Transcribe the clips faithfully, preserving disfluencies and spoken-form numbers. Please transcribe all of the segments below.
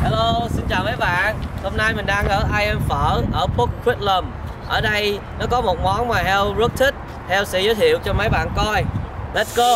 Hello, xin chào mấy bạn. Hôm nay mình đang ở I Am Phở ở Port Quedlam. Ở đây nó có một món mà Heo rất thích. Heo sẽ giới thiệu cho mấy bạn coi. Let's go.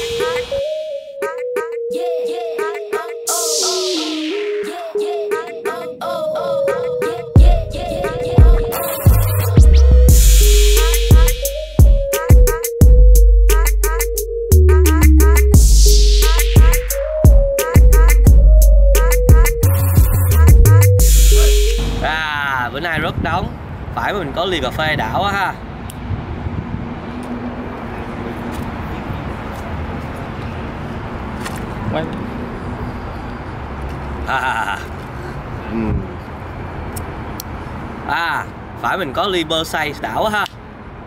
Bữa nay rất nóng, phải mình có ly cà phê đảo á ha. À, à, phải mình có ly bơ xay đảo á ha.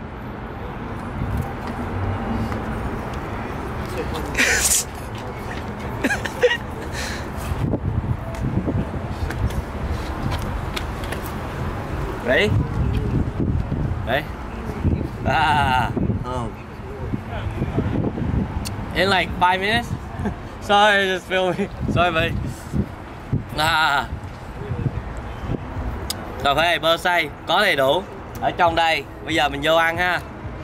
Ready? Ready? Ah. Oh. In like five minutes? Sorry, just feel me. Sorry, buddy. Ah. Cà phê bơ xay có đầy đủ ở trong đây. Bây giờ mình vô ăn ha.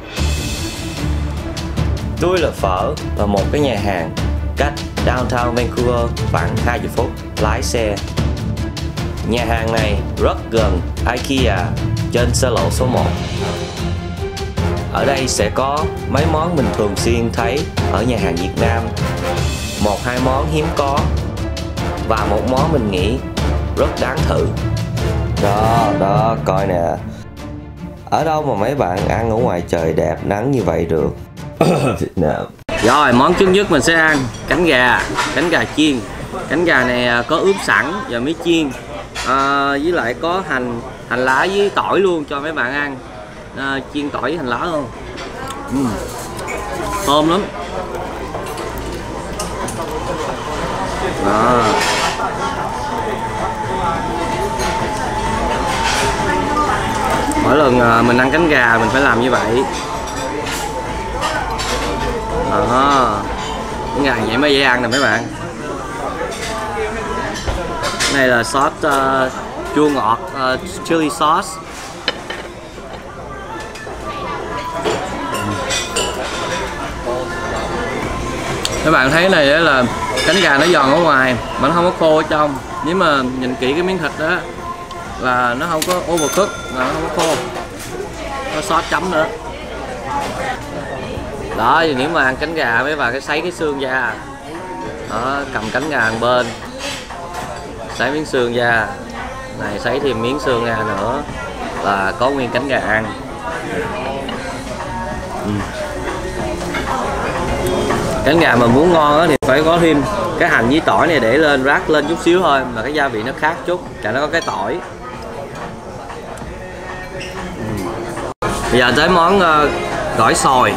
Tôi là Phở là một cái nhà hàng cách downtown Vancouver khoảng hai mươi phút lái xe. Nhà hàng này rất gần IKEA trên xa lộ số một. Ở đây sẽ có mấy món mình thường xuyên thấy ở nhà hàng Việt Nam, một hai món hiếm có và một món mình nghĩ rất đáng thử. Đó, đó, coi nè. Ở đâu mà mấy bạn ăn ở ngoài trời đẹp nắng như vậy được. Việt Nam. Rồi, món trước nhất mình sẽ ăn cánh gà, cánh gà chiên. Cánh gà này có ướp sẵn và mới chiên. À, với lại có hành hành lá với tỏi luôn cho mấy bạn ăn. À, chiên tỏi với hành lá luôn. uhm. Thơm lắm. Đó. Mỗi lần mình ăn cánh gà mình phải làm như vậy. Đó. Cánh gà vậy mới dễ ăn nè mấy bạn. Này là sốt uh, chua ngọt, uh, chili sauce. Các bạn thấy này là cánh gà nó giòn ở ngoài mà nó không có khô ở trong. Nếu mà nhìn kỹ cái miếng thịt đó là nó không có overcook, là nó không có khô. Có sốt chấm nữa. Đó, thì nếu mà ăn cánh gà mới vào cái sấy cái xương ra. Đó, cầm cánh gà một bên, sấy miếng xương ra, này sấy thêm miếng xương ra nữa là có nguyên cánh gà ăn. ừ. Cánh gà mà muốn ngon thì phải có thêm cái hành với tỏi này để lên, rắc lên chút xíu thôi, mà cái gia vị nó khác chút, tại nó có cái tỏi. ừ. Bây giờ tới món uh, gỏi xồi.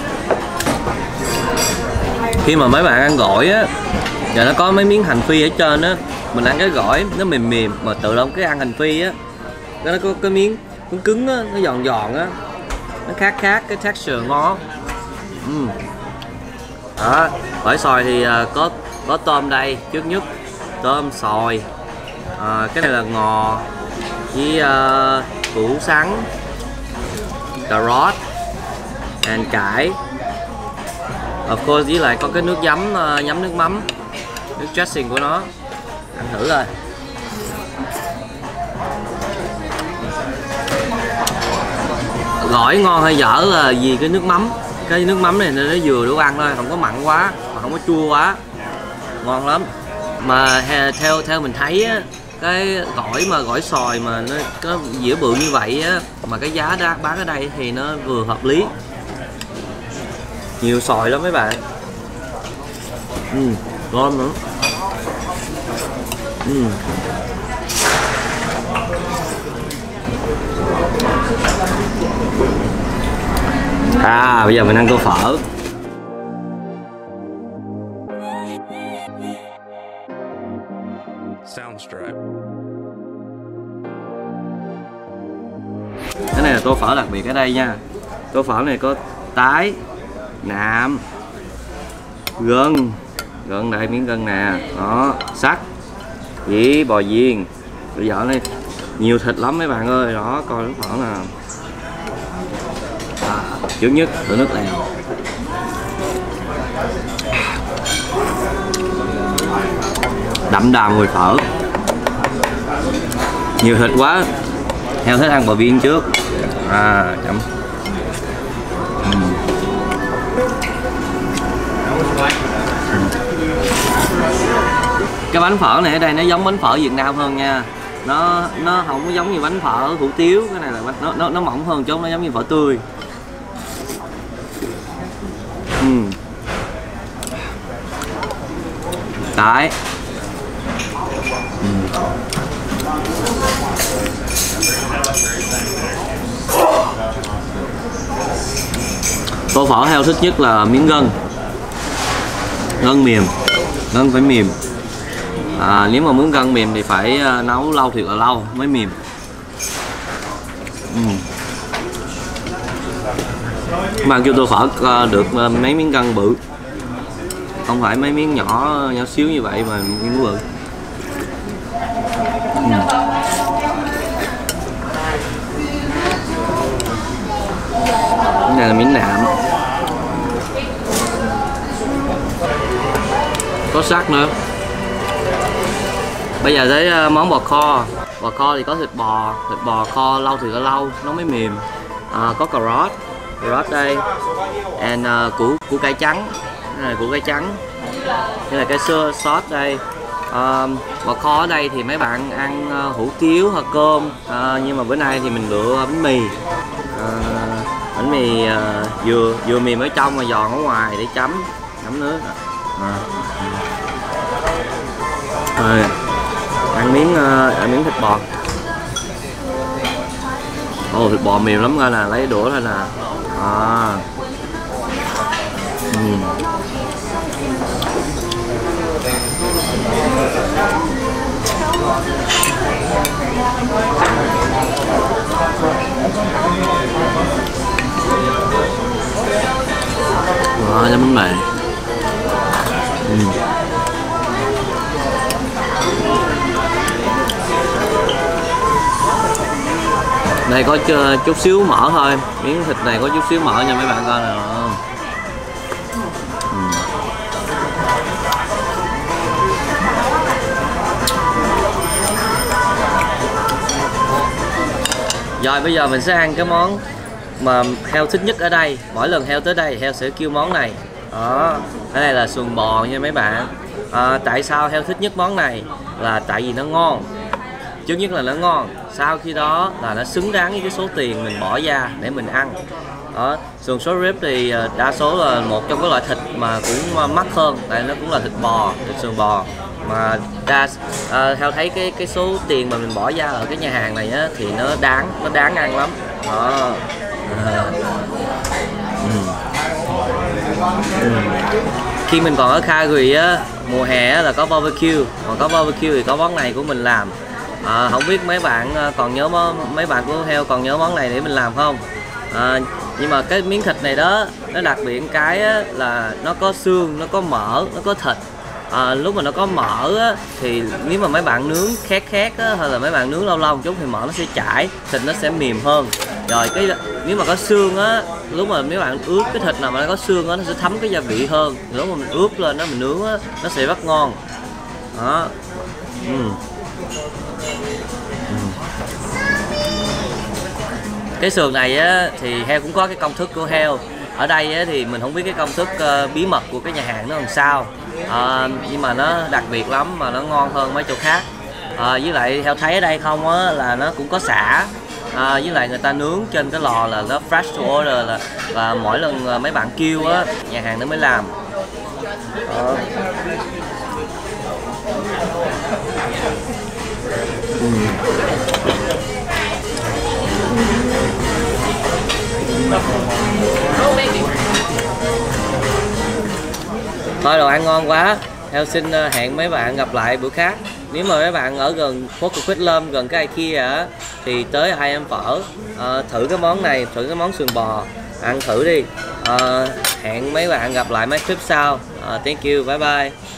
Khi mà mấy bạn ăn gỏi á, giờ nó có mấy miếng hành phi ở trên á, mình ăn cái gỏi nó mềm mềm, mà tự động cái ăn hành phi á nó có cái miếng cứng cứng á, nó giòn giòn á, nó khác khác cái texture ngon. uhm. Đó, gỏi xồi thì uh, có có tôm đây trước nhất, tôm xồi, uh, cái này là ngò với uh, củ sắn, cà rốt, and cải, of course, với lại có cái nước giấm, uh, nhắm nước mắm, nước dressing của nó. Ăn thử rồi. Gỏi ngon hay dở là vì cái nước mắm. Cái nước mắm này nó vừa đủ ăn thôi, không có mặn quá mà không có chua quá, ngon lắm. Mà theo theo mình thấy á, cái gỏi mà gỏi xồi mà nó có dĩa bự như vậy á, mà cái giá đã bán ở đây thì nó vừa hợp lý. Nhiều xồi lắm mấy bạn. ừ, ngon nữa. ừ. À, bây giờ mình ăn tô phở. Cái này là tô phở đặc biệt ở đây nha. Tô phở này có tái, nạm, gân, gân đây, miếng gân nè, đó, sắt, với bò viên. Bây giờ này nhiều thịt lắm mấy bạn ơi, đó coi nó phở nè. À, trước nhất thử nước lèo. Đậm đà mùi phở, nhiều thịt quá. Heo thích ăn bò viên trước. À chấm. uhm. Cái bánh phở này ở đây nó giống bánh phở Việt Nam hơn nha. Nó nó không có giống như bánh phở hủ tiếu, cái này là nó nó nó mỏng hơn chút, nó giống như phở tươi. uhm. Đấy. uhm. Tô phở heo thích nhất là miếng gân, gân mềm, gân phải mềm. À, nếu mà muốn gân mềm thì phải uh, nấu lâu thiệt là lâu mới mềm. uhm. Mà kêu tô phở uh, được uh, mấy miếng gân bự, không phải mấy miếng nhỏ nhỏ xíu như vậy mà miếng bự. uhm. Cái này là miếng nạm, có sắt nữa. Bây giờ tới món bò kho. Bò kho thì có thịt bò, thịt bò kho lâu thì có lâu nó mới mềm. À, có cà rốt, cà rốt đây, and uh, củ củ cải trắng, cái này củ cải trắng, đây là cái sauce đây. Uh, bò kho ở đây thì mấy bạn ăn uh, hủ tiếu hoặc cơm, uh, nhưng mà bữa nay thì mình lựa bánh mì. Uh, bánh mì uh, vừa vừa mềm ở trong mà giòn ở ngoài để chấm chấm nước. À. Rồi, ăn miếng uh, ăn miếng thịt bò. Ồ, thịt bò mềm lắm ra nè, lấy đũa ra nè. À. uhm. Đó, chấm bánh mì. uhm. Đây có chút xíu mỡ thôi, miếng thịt này có chút xíu mỡ nha mấy bạn coi nè. uhm. Rồi bây giờ mình sẽ ăn cái món mà heo thích nhất ở đây. Mỗi lần heo tới đây heo sẽ kêu món này. Đó, cái này là sườn bò nha mấy bạn. À, tại sao heo thích nhất món này là tại vì nó ngon. Trước nhất là nó ngon, sau khi đó là nó xứng đáng với cái số tiền mình bỏ ra để mình ăn. Đó, sườn short rib thì đa số là một trong các loại thịt mà cũng mắc hơn, tại nó cũng là thịt bò, thịt sườn bò. Mà đa à, theo thấy cái cái số tiền mà mình bỏ ra ở cái nhà hàng này á, thì nó đáng nó đáng ăn lắm. Đó. À. Ừ. Ừ. Khi mình còn ở Calgary á, mùa hè á, là có barbecue, còn có barbecue thì có món này của mình làm. À, không biết mấy bạn còn nhớ món, mấy bạn của heo còn nhớ món này để mình làm không? À, nhưng mà cái miếng thịt này đó nó đặc biệt cái á, là nó có xương, nó có mỡ, nó có thịt. À, lúc mà nó có mỡ á, thì nếu mà mấy bạn nướng khét khét á, hay là mấy bạn nướng lâu lâu một chút thì mỡ nó sẽ chảy, thịt nó sẽ mềm hơn. Rồi cái nếu mà có xương á, lúc mà mấy bạn ướp cái thịt nào mà nó có xương á, nó sẽ thấm cái gia vị hơn. Lúc mà mình ướp lên nó mình nướng á, nó sẽ rất ngon. Đó. Ừ. Ừ. Cái sườn này á, thì heo cũng có cái công thức của heo. Ở đây á, thì mình không biết cái công thức uh, bí mật của cái nhà hàng nó làm sao. À, nhưng mà nó đặc biệt lắm, mà nó ngon hơn mấy chỗ khác. À, với lại theo thấy ở đây không á, là nó cũng có sả. À, với lại người ta nướng trên cái lò là nó fresh to order, là và mỗi lần mấy bạn kêu á, nhà hàng nó mới làm. À. Ừ. Thôi đồ ăn ngon quá, heo xin hẹn mấy bạn gặp lại bữa khác. Nếu mà mấy bạn ở gần phố Cổ Quýt Lâm, gần cái IKEA thì tới hai em phở, à, thử cái món này, thử cái món sườn bò, ăn thử đi. À, hẹn mấy bạn gặp lại mấy clip sau. À, thank you, bye bye.